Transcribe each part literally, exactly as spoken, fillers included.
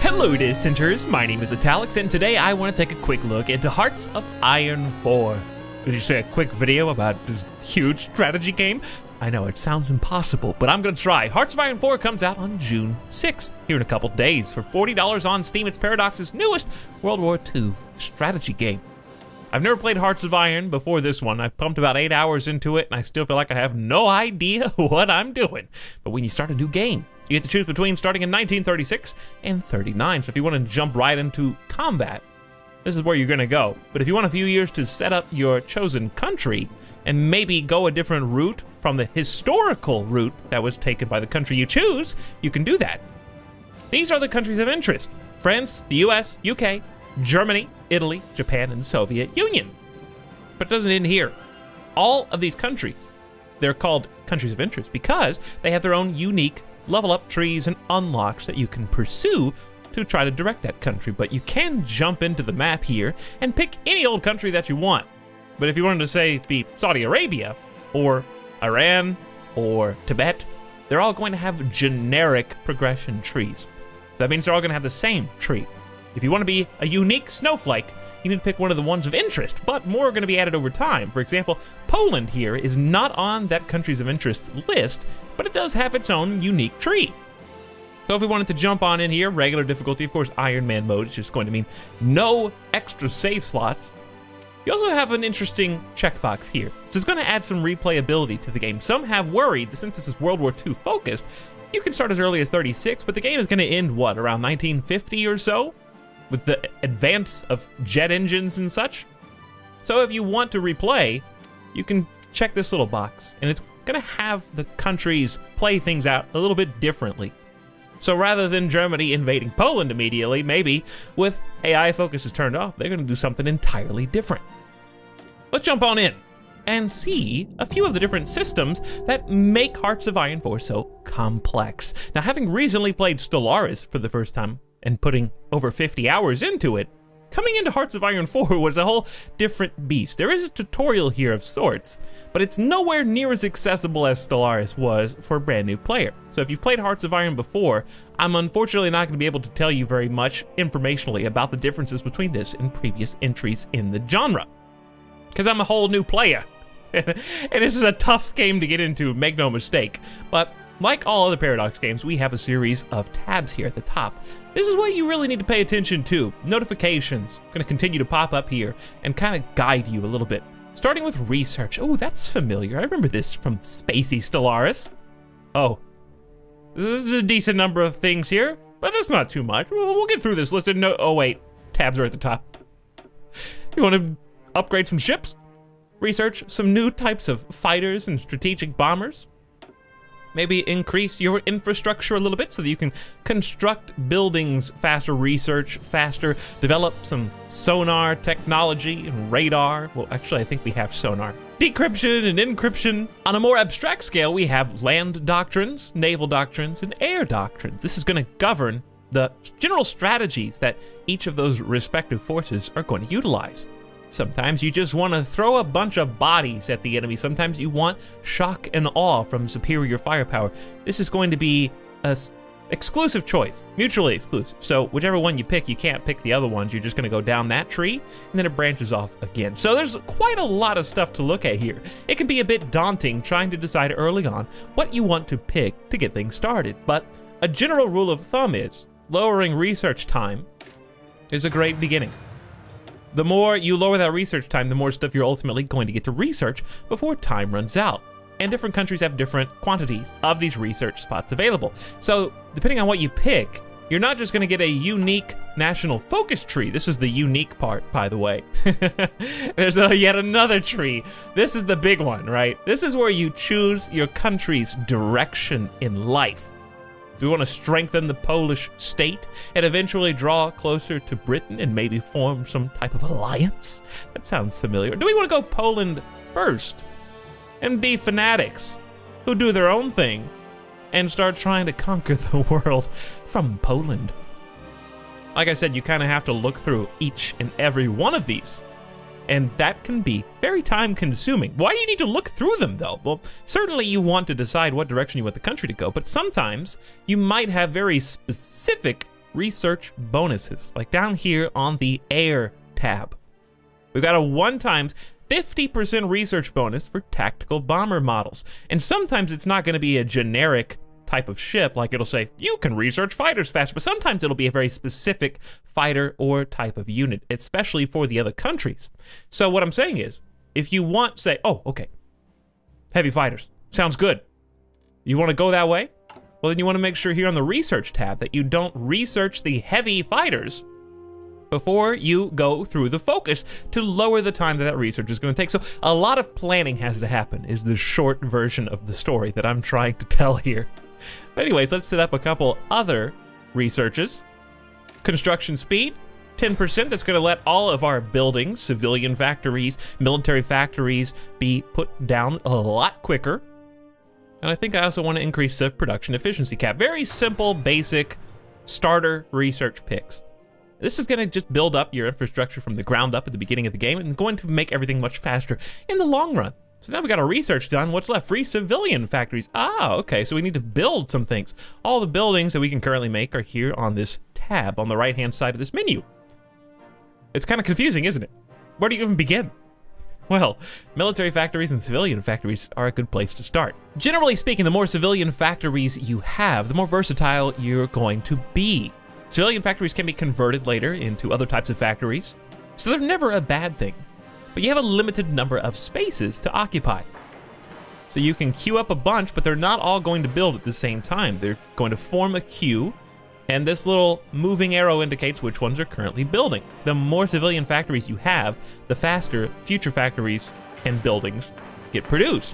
Hello Dissenters, my name is Etalyx, and today I want to take a quick look into Hearts of Iron four. Did you say a quick video about this huge strategy game? I know, it sounds impossible, but I'm gonna try. Hearts of Iron four comes out on June sixth, here in a couple days. For forty dollars on Steam, it's Paradox's newest World War Two strategy game. I've never played Hearts of Iron before this one. I've pumped about eight hours into it, and I still feel like I have no idea what I'm doing. But when you start a new game, you get to choose between starting in nineteen thirty-six and thirty-nine. So if you want to jump right into combat, this is where you're gonna go. But if you want a few years to set up your chosen country and maybe go a different route from the historical route that was taken by the country you choose, you can do that. These are the countries of interest: France, the U S, U K, Germany, Italy, Japan, and the Soviet Union. But it doesn't end here. All of these countries, they're called countries of interest because they have their own unique level up trees and unlocks that you can pursue to try to direct that country. But you can jump into the map here and pick any old country that you want. But if you wanted to say be Saudi Arabia or Iran or Tibet, they're all going to have generic progression trees. So that means they're all going to have the same tree. If you want to be a unique snowflake, you need to pick one of the ones of interest, but more are going to be added over time. For example, Poland here is not on that countries of interest list, but it does have its own unique tree. So if we wanted to jump on in here, regular difficulty, of course, Iron Man mode is just going to mean no extra save slots. You also have an interesting checkbox here. So it's going to add some replayability to the game. Some have worried that since this is World War Two focused, you can start as early as thirty-six, but the game is going to end, what, around nineteen fifty or so? With the advance of jet engines and such. So if you want to replay, you can check this little box, and it's gonna have the countries play things out a little bit differently. So rather than Germany invading Poland immediately, maybe with A I focuses turned off, they're gonna do something entirely different. Let's jump on in and see a few of the different systems that make Hearts of Iron four so complex. Now, having recently played Stellaris for the first time, and putting over fifty hours into it, coming into Hearts of Iron four was a whole different beast. There is a tutorial here of sorts, but it's nowhere near as accessible as Stellaris was for a brand new player. So if you've played Hearts of Iron before, I'm unfortunately not going to be able to tell you very much informationally about the differences between this and previous entries in the genre, because I'm a whole new player. And this is a tough game to get into, make no mistake. But like all other Paradox games, we have a series of tabs here at the top. This is what you really need to pay attention to. Notifications are going to continue to pop up here and kind of guide you a little bit. Starting with research. Oh, that's familiar. I remember this from Spacey Stellaris. Oh, this is a decent number of things here, but that's not too much. We'll, we'll get through this list. No, oh wait, tabs are at the top. You want to upgrade some ships? Research some new types of fighters and strategic bombers. Maybe increase your infrastructure a little bit so that you can construct buildings faster, research faster, develop some sonar technology and radar. Well, actually, I think we have sonar. Decryption and encryption. On a more abstract scale, we have land doctrines, naval doctrines, and air doctrines. This is going to govern the general strategies that each of those respective forces are going to utilize. Sometimes you just want to throw a bunch of bodies at the enemy. Sometimes you want shock and awe from superior firepower. This is going to be a exclusive choice, mutually exclusive. So whichever one you pick, you can't pick the other ones. You're just going to go down that tree, and then it branches off again. So there's quite a lot of stuff to look at here. It can be a bit daunting trying to decide early on what you want to pick to get things started. But a general rule of thumb is lowering research time is a great beginning. The more you lower that research time, the more stuff you're ultimately going to get to research before time runs out. And different countries have different quantities of these research spots available. So depending on what you pick, you're not just going to get a unique national focus tree. This is the unique part, by the way. There's a, yet another tree. This is the big one, right? This is where you choose your country's direction in life. Do we want to strengthen the Polish state and eventually draw closer to Britain and maybe form some type of alliance? That sounds familiar. Do we want to go Poland first and be fanatics who do their own thing and start trying to conquer the world from Poland? Like I said, you kind of have to look through each and every one of these and that can be very time consuming. Why do you need to look through them though? Well, certainly you want to decide what direction you want the country to go, but sometimes you might have very specific research bonuses, like down here on the Air tab. We've got a one times fifty percent research bonus for tactical bomber models. And sometimes it's not going to be a generic type of ship, like it'll say, you can research fighters faster, but sometimes it'll be a very specific fighter or type of unit, especially for the other countries. So what I'm saying is, if you want, say, oh, okay, heavy fighters, sounds good. You want to go that way? Well, then you want to make sure here on the research tab that you don't research the heavy fighters before you go through the focus to lower the time that that research is going to take. So a lot of planning has to happen is the short version of the story that I'm trying to tell here. But anyways, let's set up a couple other researches. Construction speed, ten percent. That's going to let all of our buildings, civilian factories, military factories, be put down a lot quicker. And I think I also want to increase the production efficiency cap. Very simple, basic starter research picks. This is going to just build up your infrastructure from the ground up at the beginning of the game and going to make everything much faster in the long run. So now we got our research done. What's left? Free civilian factories. Ah, okay, so we need to build some things. All the buildings that we can currently make are here on this tab on the right-hand side of this menu. It's kind of confusing, isn't it? Where do you even begin? Well, military factories and civilian factories are a good place to start. Generally speaking, the more civilian factories you have, the more versatile you're going to be. Civilian factories can be converted later into other types of factories, so they're never a bad thing. But you have a limited number of spaces to occupy. So you can queue up a bunch, but they're not all going to build at the same time. They're going to form a queue, and this little moving arrow indicates which ones are currently building. The more civilian factories you have, the faster future factories and buildings get produced.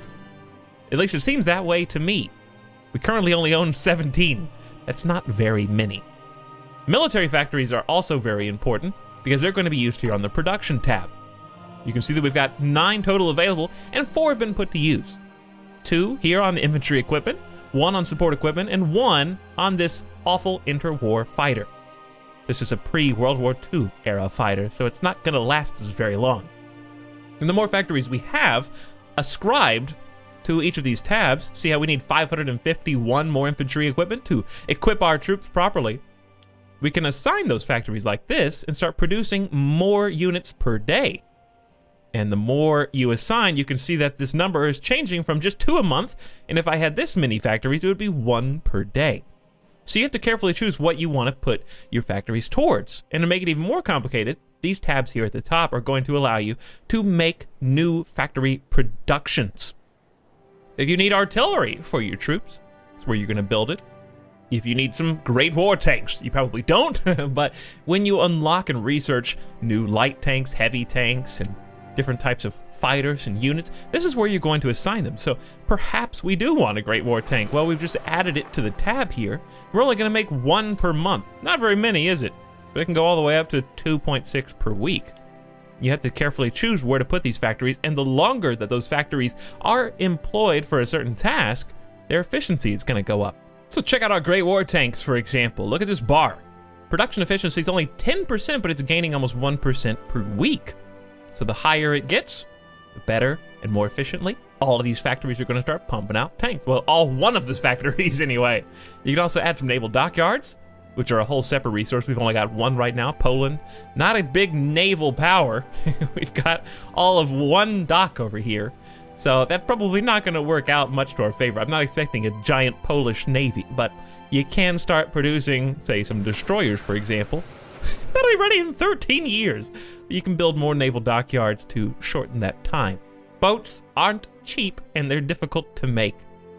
At least it seems that way to me. We currently only own seventeen. That's not very many. Military factories are also very important because they're going to be used here on the production tab. You can see that we've got nine total available and four have been put to use. Two here on the infantry equipment, one on support equipment, and one on this awful interwar fighter. This is a pre-World War Two era fighter, so it's not going to last us very long. And the more factories we have ascribed to each of these tabs, see how we need five hundred fifty-one more infantry equipment to equip our troops properly. We can assign those factories like this and start producing more units per day. And the more you assign, you can see that this number is changing from just two a month, and if I had this many factories, it would be one per day. So you have to carefully choose what you want to put your factories towards. And to make it even more complicated, these tabs here at the top are going to allow you to make new factory productions. If you need artillery for your troops, that's where you're going to build it. If you need some great war tanks, you probably don't, but when you unlock and research new light tanks, heavy tanks, and different types of fighters and units, this is where you're going to assign them. So perhaps we do want a great war tank. Well, we've just added it to the tab here. We're only going to make one per month. Not very many, is it? But it can go all the way up to two point six per week. You have to carefully choose where to put these factories, and the longer that those factories are employed for a certain task, their efficiency is going to go up. So check out our great war tanks, for example. Look at this bar. Production efficiency is only ten percent, but it's gaining almost one percent per week. So the higher it gets, the better and more efficiently all of these factories are going to start pumping out tanks. Well, all one of these factories anyway. You can also add some naval dockyards, which are a whole separate resource. We've only got one right now, Poland. Not a big naval power. We've got all of one dock over here. So that's probably not going to work out much to our favor. I'm not expecting a giant Polish navy, but you can start producing, say, some destroyers, for example. That'll be ready in thirteen years. You can build more naval dockyards to shorten that time. Boats aren't cheap, and they're difficult to make.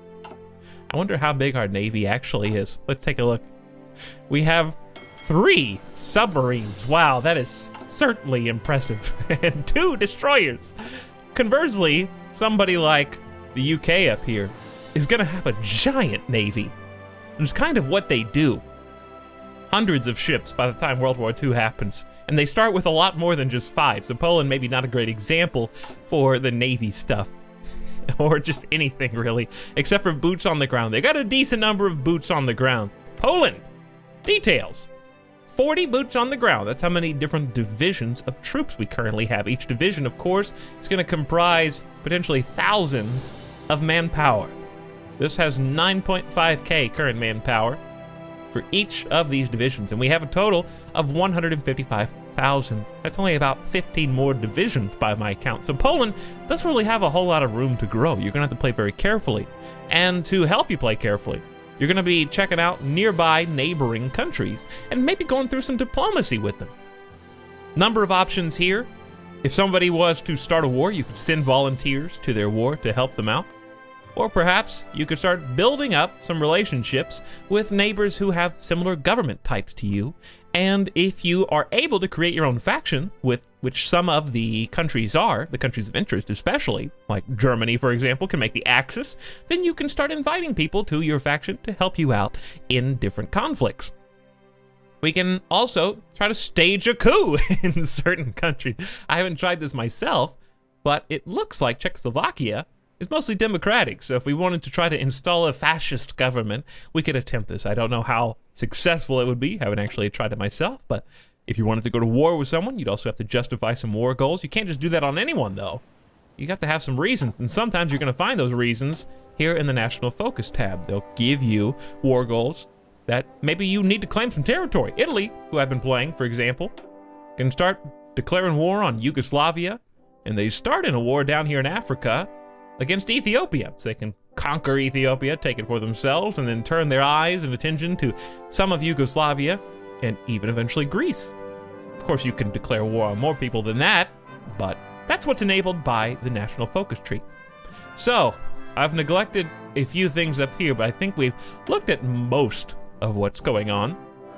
I wonder how big our navy actually is. Let's take a look. We have three submarines. Wow, that is certainly impressive. And two destroyers. Conversely, somebody like the U K up here is going to have a giant navy. It's kind of what they do. Hundreds of ships by the time World War Two happens. And they start with a lot more than just five. So Poland maybe not a great example for the navy stuff. Or just anything really. Except for boots on the ground. They got a decent number of boots on the ground. Poland. Details. forty boots on the ground. That's how many different divisions of troops we currently have. Each division, of course, is going to comprise potentially thousands of manpower. This has nine point five K current manpower, for each of these divisions, and we have a total of one hundred fifty-five thousand. That's only about fifteen more divisions by my count. So Poland doesn't really have a whole lot of room to grow. You're gonna have to play very carefully. And to help you play carefully, you're gonna be checking out nearby neighboring countries and maybe going through some diplomacy with them. Number of options here. If somebody was to start a war, you could send volunteers to their war to help them out. Or perhaps you could start building up some relationships with neighbors who have similar government types to you. And if you are able to create your own faction, with which some of the countries are, the countries of interest especially, like Germany, for example, can make the Axis, then you can start inviting people to your faction to help you out in different conflicts. We can also try to stage a coup in certain countries. I haven't tried this myself, but it looks like Czechoslovakia is mostly democratic, so if we wanted to try to install a fascist government, we could attempt this. I don't know how successful it would be. I haven't actually tried it myself, but if you wanted to go to war with someone, you'd also have to justify some war goals. You can't just do that on anyone, though. You have to have some reasons, and sometimes you're going to find those reasons here in the National Focus tab. They'll give you war goals that maybe you need to claim some territory. Italy, who I've been playing, for example, can start declaring war on Yugoslavia, and they start in a war down here in Africa against Ethiopia, so they can conquer Ethiopia, take it for themselves, and then turn their eyes and attention to some of Yugoslavia, and even eventually Greece. Of course, you can declare war on more people than that, but that's what's enabled by the National Focus Tree. So, I've neglected a few things up here, but I think we've looked at most of what's going on.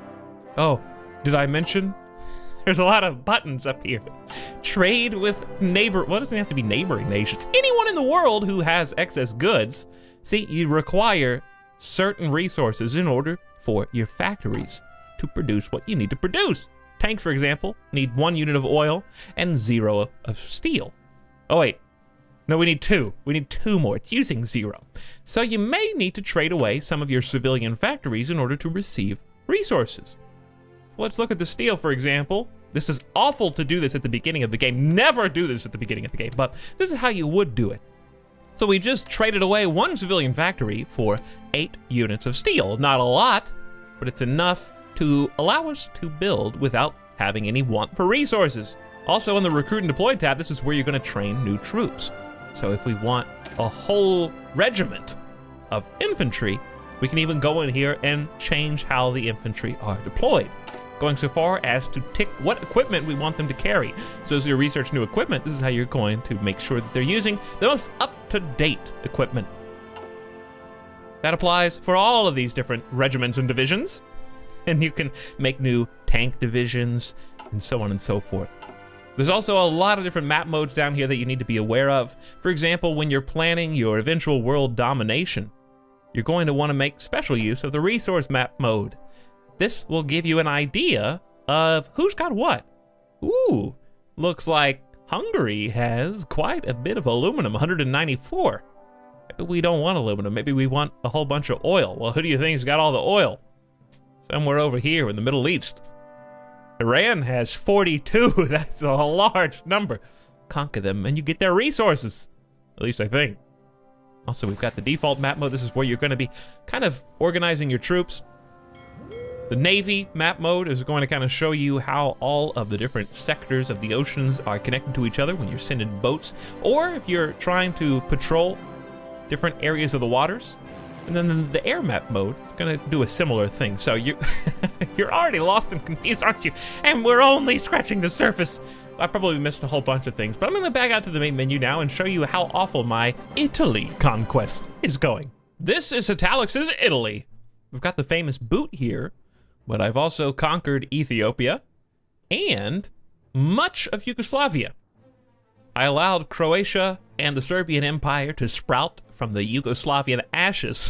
Oh, did I mention? There's a lot of buttons up here. Trade with neighbor, well, it doesn't have to be neighboring nations. Anyone in the world who has excess goods. See, you require certain resources in order for your factories to produce what you need to produce. Tanks, for example, need one unit of oil and zero of steel. Oh, wait. No, we need two. We need two more. It's using zero. So you may need to trade away some of your civilian factories in order to receive resources. So let's look at the steel, for example. This is awful to do this at the beginning of the game. Never do this at the beginning of the game, but this is how you would do it. So we just traded away one civilian factory for eight units of steel. Not a lot, but it's enough to allow us to build without having any want for resources. Also, in the Recruit and Deploy tab, this is where you're going to train new troops. So if we want a whole regiment of infantry, we can even go in here and change how the infantry are deployed, going so far as to tick what equipment we want them to carry. So as you research new equipment, this is how you're going to make sure that they're using the most up-to-date equipment. That applies for all of these different regiments and divisions, and you can make new tank divisions and so on and so forth. There's also a lot of different map modes down here that you need to be aware of. For example, when you're planning your eventual world domination, you're going to want to make special use of the resource map mode. This will give you an idea of who's got what. Ooh, looks like Hungary has quite a bit of aluminum, one hundred ninety-four. Maybe we don't want aluminum, maybe we want a whole bunch of oil. Well, who do you think's got all the oil? Somewhere over here in the Middle East. Iran has forty-two, that's a large number. Conquer them and you get their resources, at least I think. Also, we've got the default map mode. This is where you're going to be kind of organizing your troops. The Navy map mode is going to kind of show you how all of the different sectors of the oceans are connected to each other when you're sending boats, or if you're trying to patrol different areas of the waters. And then the air map mode is going to do a similar thing. So you're, you're already lost and confused, aren't you? And we're only scratching the surface. I probably missed a whole bunch of things, but I'm going to back out to the main menu now and show you how awful my Italy conquest is going. This is Etalyx's Italy. We've got the famous boot here, but I've also conquered Ethiopia and much of Yugoslavia. I allowed Croatia and the Serbian Empire to sprout from the Yugoslavian ashes.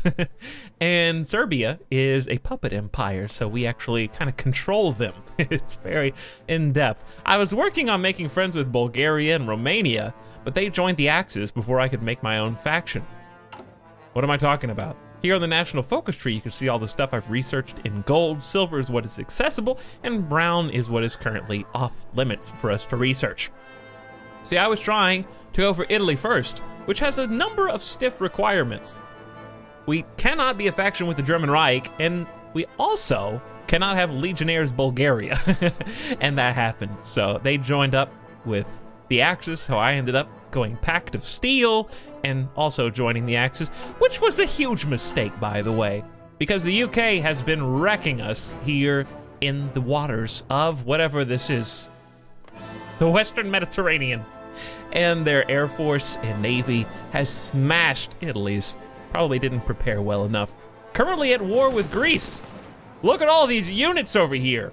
And Serbia is a puppet empire, so we actually kind of control them. It's very in-depth. I was working on making friends with Bulgaria and Romania, but they joined the Axis before I could make my own faction. What am I talking about? Here on the National Focus Tree, you can see all the stuff I've researched in gold. Silver is what is accessible, and brown is what is currently off limits for us to research. See, I was trying to go for Italy first, which has a number of stiff requirements. We cannot be a faction with the German Reich, and we also cannot have Legionnaires Bulgaria. And that happened. So they joined up with the Axis, so I ended up going Pact of Steel and also joining the Axis, which was a huge mistake, by the way, because the U K has been wrecking us here in the waters of whatever this is, the Western Mediterranean. And their Air Force and Navy has smashed Italy's. Probably didn't prepare well enough. Currently at war with Greece. Look at all these units over here.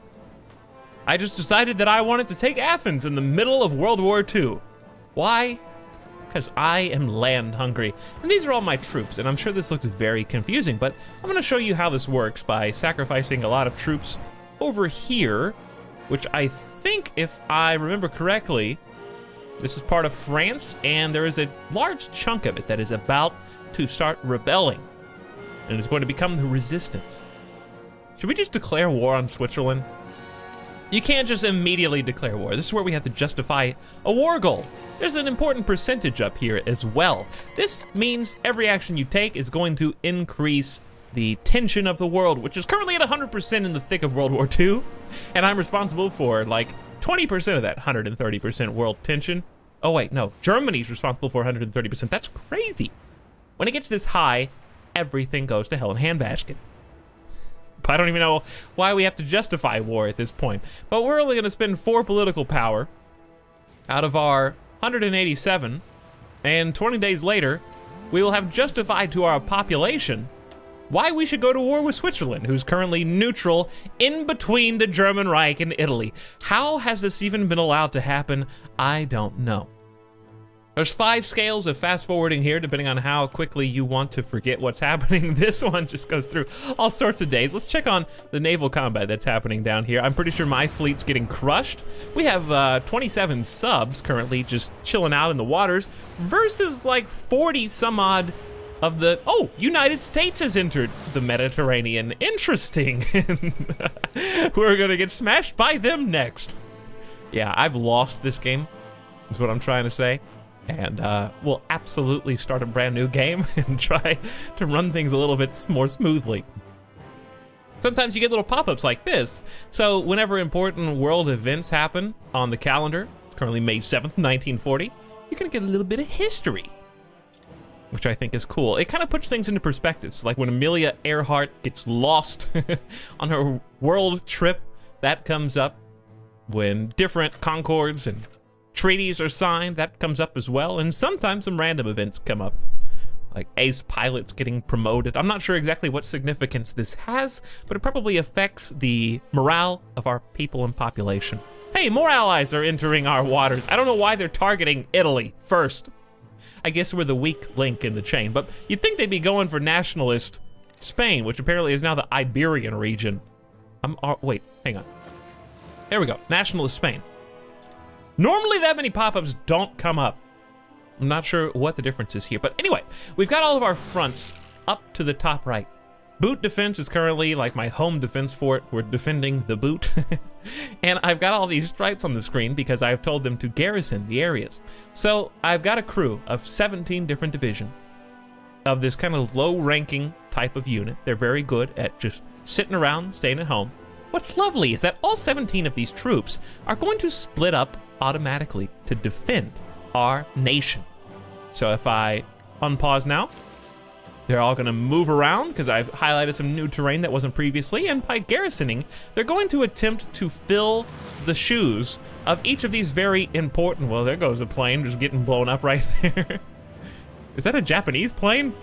I just decided that I wanted to take Athens in the middle of World War Two. Why? Because I am land hungry. And these are all my troops, and I'm sure this looks very confusing, but I'm gonna show you how this works by sacrificing a lot of troops over here, which I think, if I remember correctly, this is part of France, and there is a large chunk of it that is about to start rebelling, and it's going to become the resistance. Should we just declare war on Switzerland? You can't just immediately declare war. This is where we have to justify a war goal. There's an important percentage up here as well. This means every action you take is going to increase the tension of the world, which is currently at one hundred percent in the thick of World War Two, and I'm responsible for like twenty percent of that one hundred thirty percent world tension. Oh wait, no, Germany's responsible for one hundred thirty percent. That's crazy. When it gets this high, everything goes to hell in a handbasket. But I don't even know why we have to justify war at this point. But we're only gonna spend four political power out of our one hundred eighty-seven, and twenty days later, we will have justified to our population why we should go to war with Switzerland, who's currently neutral in between the German Reich and Italy. How has this even been allowed to happen? I don't know. There's five scales of fast forwarding here, depending on how quickly you want to forget what's happening. This one just goes through all sorts of days. Let's check on the naval combat that's happening down here. I'm pretty sure my fleet's getting crushed. We have uh, twenty-seven subs currently just chilling out in the waters versus like forty some odd of the, oh, United States has entered the Mediterranean. Interesting. We're gonna get smashed by them next. Yeah, I've lost this game, is what I'm trying to say. And uh, we'll absolutely start a brand new game and try to run things a little bit more smoothly. Sometimes you get little pop-ups like this. So whenever important world events happen on the calendar, it's currently May seventh, nineteen forty, you're gonna get a little bit of history, which I think is cool. It kind of puts things into perspective. So like when Amelia Earhart gets lost on her world trip, that comes up. When different concords and treaties are signed, that comes up as well. And sometimes some random events come up, like ace pilots getting promoted. I'm not sure exactly what significance this has, but it probably affects the morale of our people and population. Hey, more allies are entering our waters. I don't know why they're targeting Italy first. I guess we're the weak link in the chain, but you'd think they'd be going for nationalist Spain, which apparently is now the Iberian region. I'm, uh, wait, hang on. There we go, nationalist Spain. Normally that many pop-ups don't come up. I'm not sure what the difference is here, but anyway, we've got all of our fronts up to the top right. Boot defense is currently like my home defense fort. We're defending the boot. And I've got all these stripes on the screen because I've told them to garrison the areas. So I've got a crew of seventeen different divisions of this kind of low-ranking type of unit. They're very good at just sitting around, staying at home. What's lovely is that all seventeen of these troops are going to split up automatically to defend our nation. So if I unpause now, they're all gonna move around because I've highlighted some new terrain that wasn't previously, and by garrisoning, they're going to attempt to fill the shoes of each of these very important, well, there goes a plane just getting blown up right there. Is that a Japanese plane?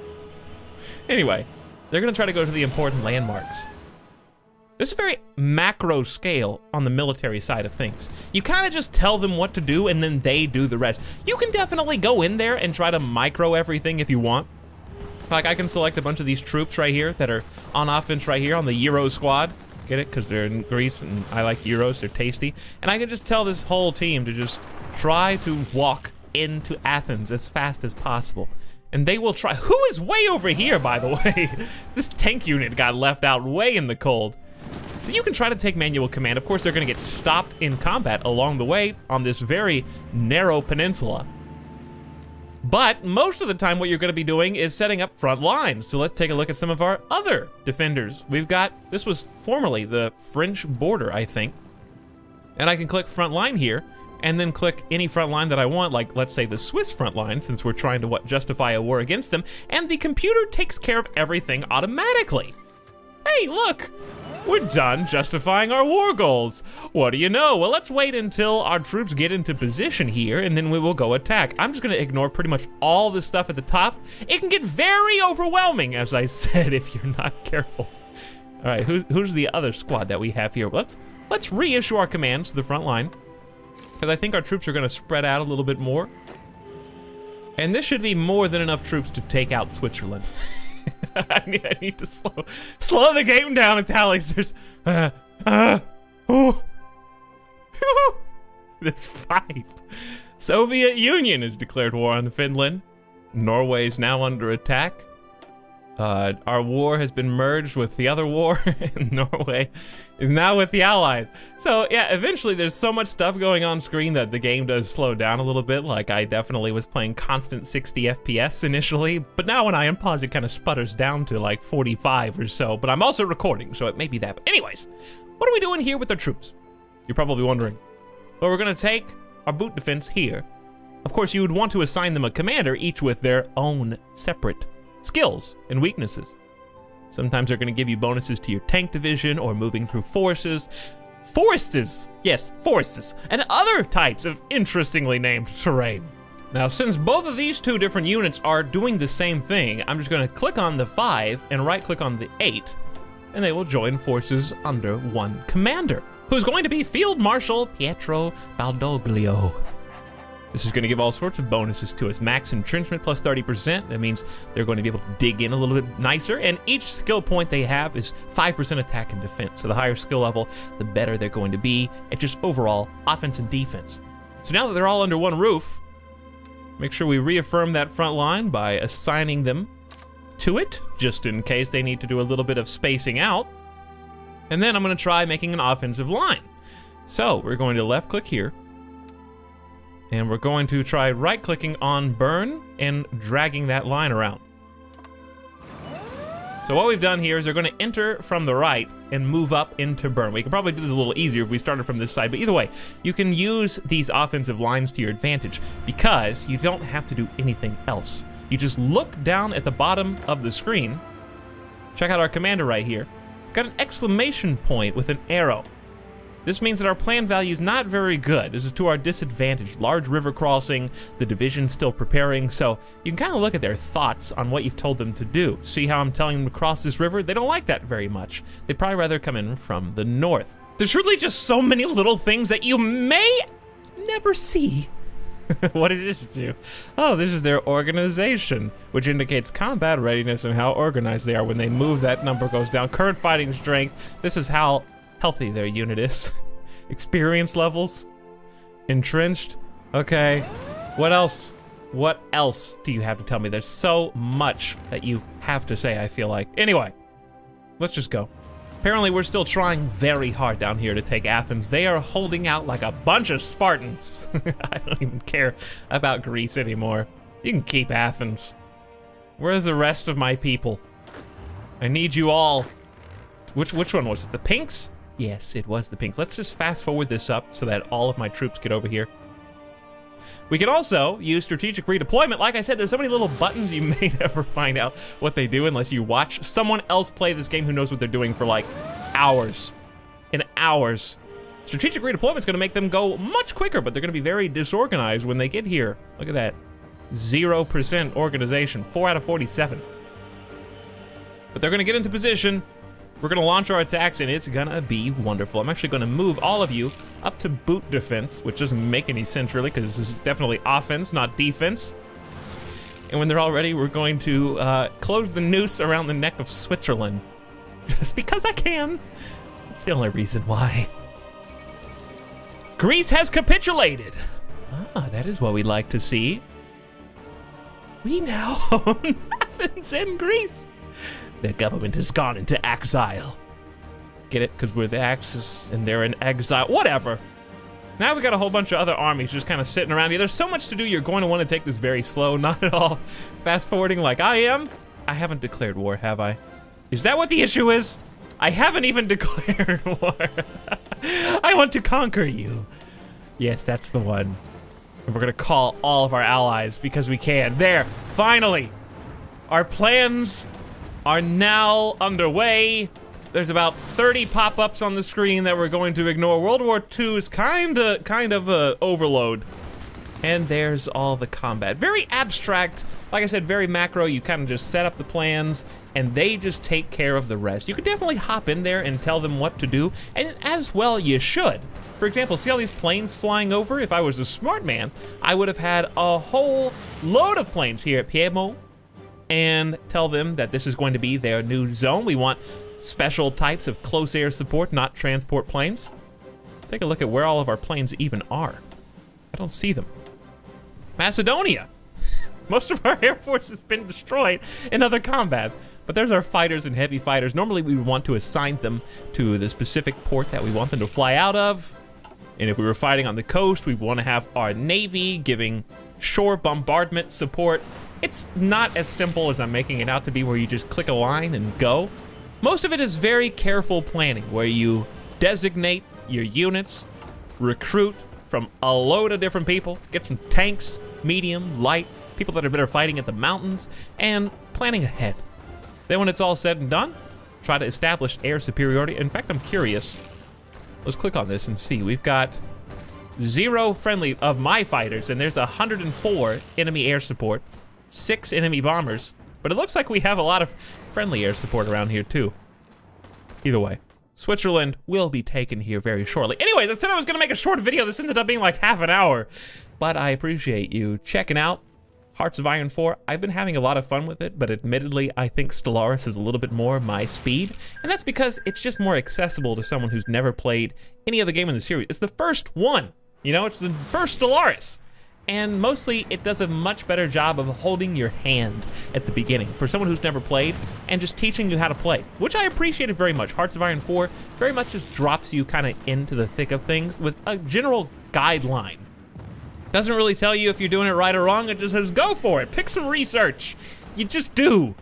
Anyway, they're gonna try to go to the important landmarks. This is a very macro scale on the military side of things. You kind of just tell them what to do and then they do the rest. You can definitely go in there and try to micro everything if you want. Like I can select a bunch of these troops right here that are on offense right here on the Euro squad. Get it? Because they're in Greece and I like Euros, they're tasty. And I can just tell this whole team to just try to walk into Athens as fast as possible. And they will try. Who is way over here, by the way? This tank unit got left out way in the cold. So you can try to take manual command. Of course, they're gonna get stopped in combat along the way on this very narrow peninsula. But most of the time what you're gonna be doing is setting up front lines. So let's take a look at some of our other defenders. We've got, this was formerly the French border, I think. And I can click front line here, and then click any front line that I want, like let's say the Swiss front line, since we're trying to what, justify a war against them, and the computer takes care of everything automatically. Hey, look, we're done justifying our war goals. What do you know? Well, let's wait until our troops get into position here, and then we will go attack. I'm just gonna ignore pretty much all the stuff at the top. It can get very overwhelming, as I said, if you're not careful. All right, who's, who's the other squad that we have here? Let's, let's reissue our commands to the front line, because I think our troops are gonna spread out a little bit more. And this should be more than enough troops to take out Switzerland. I, need, I need to slow slow the game down, Etalyx. There's, uh, uh, oh, there's five. Soviet Union has declared war on Finland. Norway is now under attack. Uh, our war has been merged with the other war, and Norway is now with the Allies. So yeah, eventually there's so much stuff going on screen that the game does slow down a little bit. Like I definitely was playing constant sixty F P S initially, but now when I unpause it kind of sputters down to like forty-five or so, but I'm also recording, so it may be that. But anyways, what are we doing here with our troops? You're probably wondering. Well, we're gonna take our boot defense here. Of course, you would want to assign them a commander, each with their own separate skills and weaknesses. Sometimes they're going to give you bonuses to your tank division or moving through forces. Forests, yes, forests, and other types of interestingly named terrain. Now, since both of these two different units are doing the same thing, I'm just going to click on the five and right click on the eight, and they will join forces under one commander, who's going to be Field Marshal Pietro Baldoglio. This is going to give all sorts of bonuses to us. Max entrenchment plus thirty percent. That means they're going to be able to dig in a little bit nicer. And each skill point they have is five percent attack and defense. So the higher skill level, the better they're going to be at just overall offense and defense. So now that they're all under one roof, make sure we reaffirm that front line by assigning them to it, just in case they need to do a little bit of spacing out. And then I'm going to try making an offensive line. So we're going to left click here. And we're going to try right-clicking on burn and dragging that line around. So what we've done here is they're going to enter from the right and move up into burn. We can probably do this a little easier if we started from this side, but either way, you can use these offensive lines to your advantage because you don't have to do anything else. You just look down at the bottom of the screen, check out our commander right here. It's got an exclamation point with an arrow. This means that our plan value is not very good. This is to our disadvantage. Large river crossing, the division's still preparing, so you can kind of look at their thoughts on what you've told them to do. See how I'm telling them to cross this river? They don't like that very much. They'd probably rather come in from the north. There's really just so many little things that you may never see. What did this do? Oh, this is their organization, which indicates combat readiness and how organized they are. When they move, that number goes down. Current fighting strength, this is how healthy their unit is. Experience levels, entrenched. Okay, what else? What else do you have to tell me? There's so much that you have to say, I feel like. Anyway, let's just go. Apparently we're still trying very hard down here to take Athens. They are holding out like a bunch of Spartans. I don't even care about Greece anymore. You can keep Athens. Where's the rest of my people? I need you all. Which, which one was it? The pinks? Yes, it was the pinks. Let's just fast forward this up so that all of my troops get over here. We can also use strategic redeployment. Like I said, there's so many little buttons you may never find out what they do unless you watch someone else play this game who knows what they're doing for like hours and hours. Strategic redeployment is going to make them go much quicker, but they're going to be very disorganized when they get here. Look at that. zero percent organization, four out of forty-seven. But they're going to get into position. We're gonna launch our attacks and it's gonna be wonderful. I'm actually gonna move all of you up to boot defense, which doesn't make any sense really, because this is definitely offense, not defense. And when they're all ready, we're going to uh, close the noose around the neck of Switzerland. Just because I can. That's the only reason why. Greece has capitulated. Ah, that is what we like to see. We now own Athens and Greece. Their government has gone into exile. Get it? Because we're the Axis and they're in exile. Whatever. Now we got a whole bunch of other armies just kind of sitting around here. There's so much to do, you're going to want to take this very slow, not at all fast forwarding like I am. I haven't declared war, have I? Is that what the issue is? I haven't even declared war. I want to conquer you. Yes, that's the one. And we're gonna call all of our allies because we can. There, finally. Our plans are now underway. There's about thirty pop-ups on the screen that we're going to ignore. World War Two is kind of, kind of a overload. And there's all the combat. Very abstract. Like I said, very macro. You kind of just set up the plans, and they just take care of the rest. You could definitely hop in there and tell them what to do, and as well you should. For example, see all these planes flying over? If I was a smart man, I would have had a whole load of planes here at Piedmont, and tell them that this is going to be their new zone. We want special types of close air support, not transport planes. Take a look at where all of our planes even are. I don't see them. Macedonia. Most of our air force has been destroyed in other combat. But there's our fighters and heavy fighters. Normally we would want to assign them to the specific port that we want them to fly out of. And if we were fighting on the coast, we'd want to have our Navy giving shore bombardment support. It's not as simple as I'm making it out to be, where you just click a line and go. Most of it is very careful planning, where you designate your units, recruit from a load of different people, get some tanks, medium, light, people that are better fighting at the mountains, and planning ahead. Then when it's all said and done, try to establish air superiority. In fact, I'm curious. Let's click on this and see. We've got zero friendly of my fighters, and there's one hundred four enemy air support, six enemy bombers, but it looks like we have a lot of friendly air support around here too. Either way, Switzerland will be taken here very shortly. Anyways, I said I was gonna make a short video. This ended up being like half an hour, but I appreciate you checking out Hearts of Iron four. I've been having a lot of fun with it, but admittedly, I think Stellaris is a little bit more my speed, and that's because it's just more accessible to someone who's never played any other game in the series. It's the first one, you know, it's the first Stellaris, and mostly it does a much better job of holding your hand at the beginning for someone who's never played and just teaching you how to play, which I appreciated very much. Hearts of Iron four very much just drops you kind of into the thick of things with a general guideline. Doesn't really tell you if you're doing it right or wrong. It just says, go for it. Pick some research. You just do.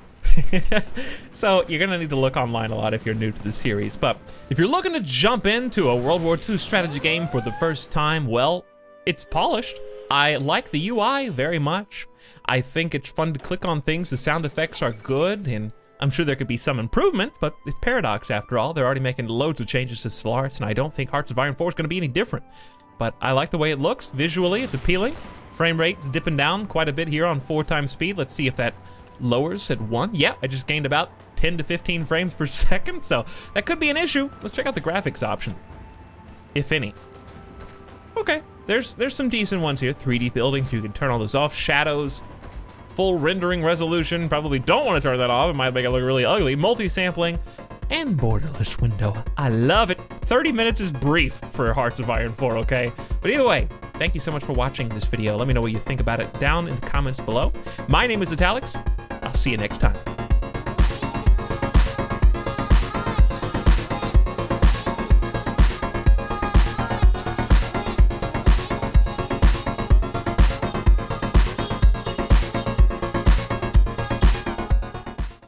So you're gonna need to look online a lot if you're new to the series. But if you're looking to jump into a World War Two strategy game for the first time, well, it's polished. I like the U I very much. I think it's fun to click on things. The sound effects are good, and I'm sure there could be some improvement, but it's Paradox after all. They're already making loads of changes to Stellaris, and I don't think Hearts of Iron four is gonna be any different. But I like the way it looks. Visually, it's appealing. Frame rate's dipping down quite a bit here on four times speed. Let's see if that lowers at one. Yeah, I just gained about ten to fifteen frames per second, so that could be an issue. Let's check out the graphics options, if any. Okay, there's there's some decent ones here. three D buildings, you can turn all those off. Shadows, full rendering resolution. Probably don't want to turn that off. It might make it look really ugly. Multi-sampling. And borderless window. I love it. thirty minutes is brief for Hearts of Iron four, okay? But either way, thank you so much for watching this video. Let me know what you think about it down in the comments below. My name is Etalyx. I'll see you next time.